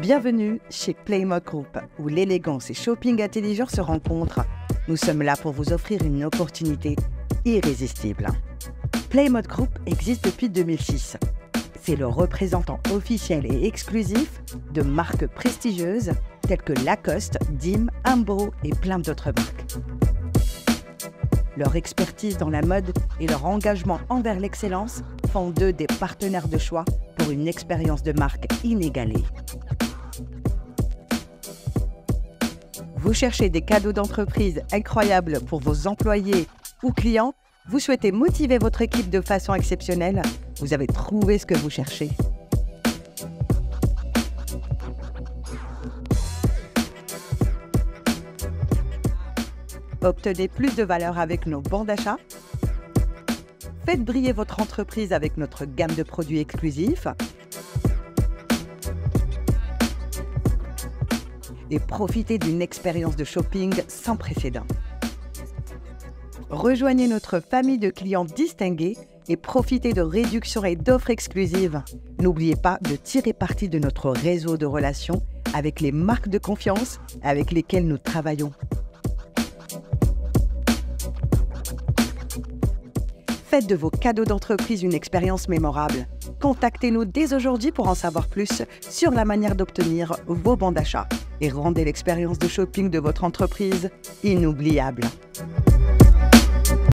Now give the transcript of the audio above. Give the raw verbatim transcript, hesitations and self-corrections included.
Bienvenue chez Playmode Group, où l'élégance et shopping intelligent se rencontrent. Nous sommes là pour vous offrir une opportunité irrésistible. Playmode Group existe depuis deux mille six. C'est le représentant officiel et exclusif de marques prestigieuses telles que Lacoste, D I M, Umbro et plein d'autres marques. Leur expertise dans la mode et leur engagement envers l'excellence font d'eux des partenaires de choix pour une expérience de marque inégalée. Vous cherchez des cadeaux d'entreprise incroyables pour vos employés ou clients? Vous souhaitez motiver votre équipe de façon exceptionnelle? Vous avez trouvé ce que vous cherchez. Obtenez plus de valeur avec nos bons d'achat. Faites briller votre entreprise avec notre gamme de produits exclusifs. Et profitez d'une expérience de shopping sans précédent. Rejoignez notre famille de clients distingués et profitez de réductions et d'offres exclusives. N'oubliez pas de tirer parti de notre réseau de relations avec les marques de confiance avec lesquelles nous travaillons. Faites de vos cadeaux d'entreprise une expérience mémorable. Contactez-nous dès aujourd'hui pour en savoir plus sur la manière d'obtenir vos bons d'achat et rendez l'expérience de shopping de votre entreprise inoubliable.